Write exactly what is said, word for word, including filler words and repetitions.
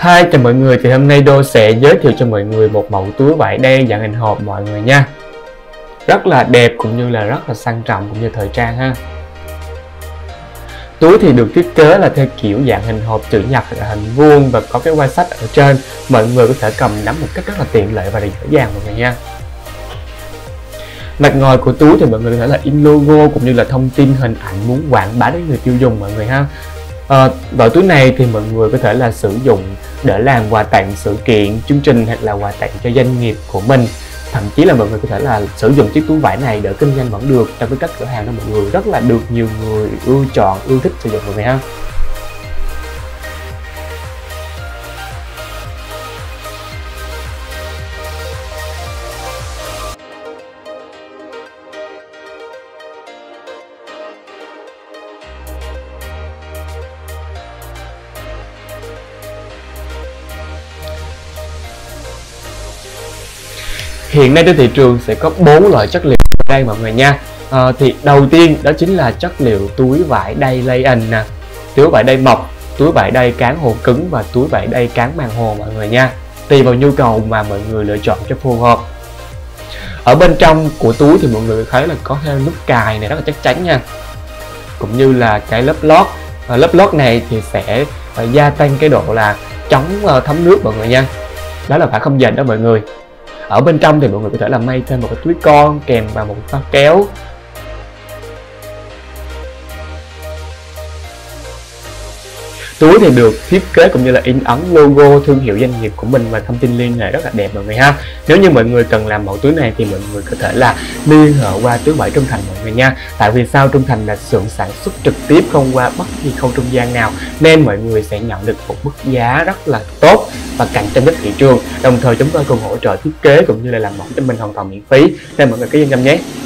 Hi, chào mọi người, thì hôm nay Đô sẽ giới thiệu cho mọi người một mẫu túi vải đen dạng hình hộp mọi người nha. Rất là đẹp cũng như là rất là sang trọng cũng như thời trang ha. Túi thì được thiết kế là theo kiểu dạng hình hộp chữ nhật hoặc là hình vuông và có cái quai sách ở trên. Mọi người có thể cầm nắm một cách rất là tiện lợi và dễ dàng mọi người nha. Mặt ngoài của túi thì mọi người có thể là in logo cũng như là thông tin hình ảnh muốn quảng bá đến người tiêu dùng mọi người ha. À, loại túi này thì mọi người có thể là sử dụng để làm quà tặng sự kiện, chương trình hoặc là quà tặng cho doanh nghiệp của mình. Thậm chí là mọi người có thể là sử dụng chiếc túi vải này để kinh doanh vẫn được trong cái các cửa hàng đó mọi người, rất là được nhiều người ưa chọn, ưa thích sử dụng mọi người ha. Hiện nay trên thị trường sẽ có bốn loại chất liệu đây mọi người nha. À, thì đầu tiên đó chính là chất liệu túi vải đay Lion nè, túi vải đay mộc, túi vải đay cán hồ cứng và túi vải đay cán màng hồ mọi người nha. Tùy vào nhu cầu mà mọi người lựa chọn cho phù hợp. Ở bên trong của túi thì mọi người thấy là có thêm nút cài này rất là chắc chắn nha, cũng như là cái lớp lót. À, lớp lót này thì sẽ uh, gia tăng cái độ là chống uh, thấm nước mọi người nha. Đó là vải không dệt đó mọi người. Ở bên trong thì mọi người có thể là may thêm một cái túi con kèm vào một cái kéo. Túi thì được thiết kế cũng như là in ấn logo thương hiệu doanh nghiệp của mình và thông tin liên hệ rất là đẹp mọi người ha. Nếu như mọi người cần làm mẫu túi này thì mọi người có thể là liên hệ qua túi vải Trung Thành mọi người nha. Tại vì sao Trung Thành là xưởng sản xuất trực tiếp không qua bất kỳ khâu trung gian nào, nên mọi người sẽ nhận được một mức giá rất là tốt và cạnh tranh với thị trường. Đồng thời chúng tôi còn hỗ trợ thiết kế cũng như là làm mẫu cho mình hoàn toàn miễn phí, nên mọi người cứ yên tâm nhé.